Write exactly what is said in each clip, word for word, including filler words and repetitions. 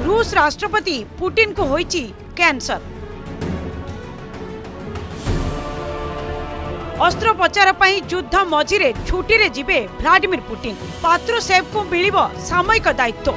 रूस राष्ट्रपति पुतिन को होईची कैंसर। अस्त्रोपचार पई युद्ध मझिरे छुट्टी रे जिबे व्लादिमीर पुतिन। पात्रुशेव को मिलिबो सामयिक दायित्व।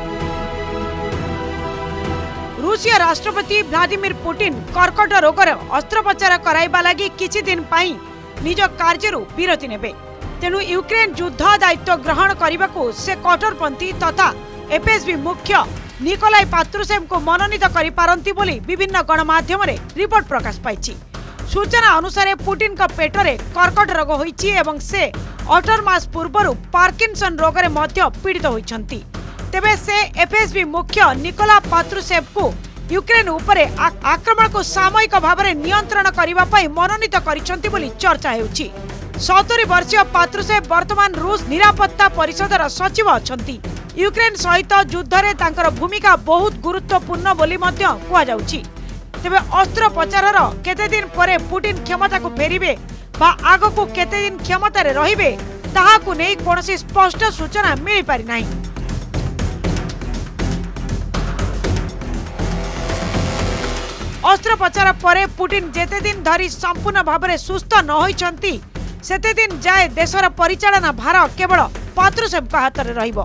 रूसिया राष्ट्रपति व्लादिमीर पुतिन कर्कट रोगर अस्त्रोपचार कराइबा लागि किछि दिन पई निज कार्यरु विरति नेबे। तेणु यूक्रेन युद्ध दायित्व ग्रहण करने से कठोरपंथी तथा एफएसबी मुख्य निकोलाई पात्रुशेव को मनोनीत करि पारंती बोली विभिन्न गणमाध्यम रे रिपोर्ट प्रकाश पाइछि। सूचना अनुसार पुतिन का पेटरे कर्कट रोग होइछि एवं से अठारह मास पूर्व पार्किंसन रोग रे मध्य पीड़ित होइछंती। तेबे से एफएसबी मुख्य निकोला पात्रुशेव को यूक्रेन उपरे आक्रमण को सामयिक भाव में नियंत्रण करने पई मनोनीत करिसंती बोली चर्चा हेउछि। सत्तरी वर्षीय पात्रुशेव वर्तमान रूस निरापत्ता परिषदर सचिव अछंती। यूक्रेन सहित युद्ध रे तांकर भूमिका बहुत गुरुत्वपूर्ण बोली मध्य कुआ जाउछि। तेबे अस्त्रोपचारर केते दिन परे पुतिन क्षमता को फेरिबे बा आगो को केते दिन क्षमता रे रहिबे ताहाकु नै कोनोसी स्पष्ट सूचना मिलि पारि नाही। अस्त्रोपचार परे पुतिन जेते दिन धरी संपूर्ण भाव में सुस्थ न होइछंती सेते दिन जाए देशर परिचालना भार केवल पात्रुशेव हाथ में रहिबो।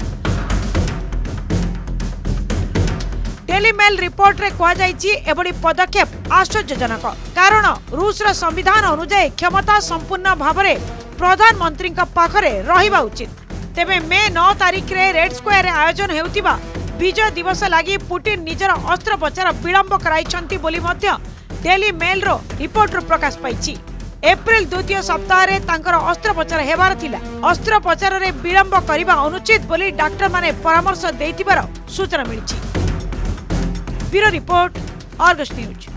डेली मेल रिपोर्ट रे कहा जाइछि एबडी पदक्षेप आश्चर्यजनक। कारण रूसर संविधान अनुसार क्षमता संपूर्ण भाव में प्रधानमंत्री पाखरे रहिबा उचित। तेबे मे नौ तारिख रे रेड स्क्वायर आयोजन हेउतिबा विजय दिवस लागि पुतिन निजर अस्त्रोपचार विलंब कराइछंती बोली मध्य डेली मेल रो रिपोर्ट रो प्रकाश पाइछि। एप्रिल द्वितीय सप्ताह रे तांकर अस्त्रोपचार हेबार थिला। अस्त्रोपचार रे विलंब करिबा अनुचित बोली डाक्टर माने परामर्श देइतिबार सूचना मिलिछि। Bureau report, Argus news.